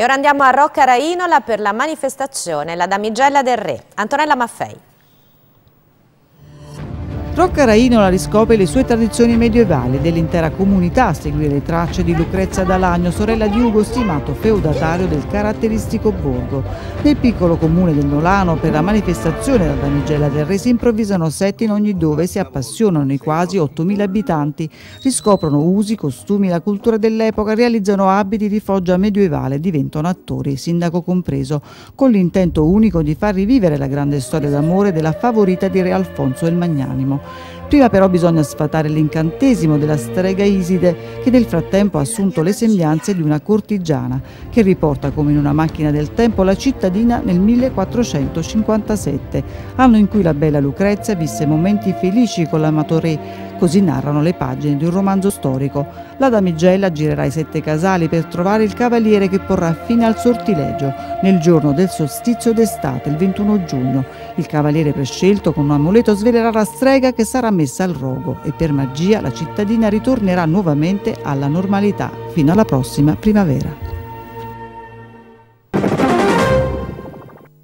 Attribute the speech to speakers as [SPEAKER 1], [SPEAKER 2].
[SPEAKER 1] E ora andiamo a Rocca Rainola per la manifestazione La Damigella del Re. Antonella Maffei.
[SPEAKER 2] Rocca Rainola riscopre le sue tradizioni medievali, dell'intera comunità a seguire le tracce di Lucrezia d'Alagno, sorella di Ugo, stimato feudatario del caratteristico borgo. Nel piccolo comune del Nolano, per la manifestazione La Damigella del Re si improvvisano set in ogni dove, si appassionano i quasi 8.000 abitanti, riscoprono usi, costumi, la cultura dell'epoca, realizzano abiti di foggia medievale, diventano attori, sindaco compreso, con l'intento unico di far rivivere la grande storia d'amore della favorita di Re Alfonso il Magnanimo. Prima però bisogna sfatare l'incantesimo della strega Iside, che nel frattempo ha assunto le sembianze di una cortigiana, che riporta come in una macchina del tempo la cittadina nel 1457, anno in cui la bella Lucrezia visse momenti felici con l'amato re. Così narrano le pagine di un romanzo storico. La damigella girerà i 7 casali per trovare il cavaliere che porrà fine al sortilegio nel giorno del solstizio d'estate, il 21 giugno. Il cavaliere prescelto con un amuleto svelerà la strega che sarà messa al rogo e per magia la cittadina ritornerà nuovamente alla normalità fino alla prossima primavera.